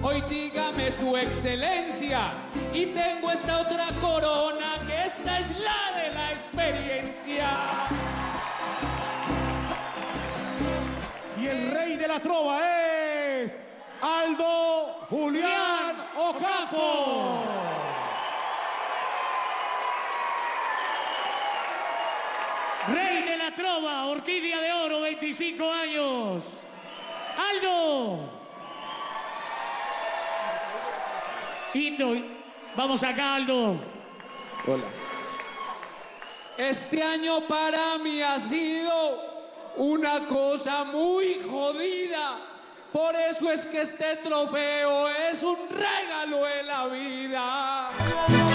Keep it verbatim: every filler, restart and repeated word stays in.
Hoy dígame su excelencia, y tengo esta otra corona, que esta es la de la experiencia. Y el rey de la trova es Aldo Julián Ocampo. Rey de la trova, Orquídea de Oro, veinticinco años. Aldo. Indo, vamos acá, Aldo. Hola. Este año para mí ha sido una cosa muy jodida. Por eso es que este trofeo es un regalo de la vida.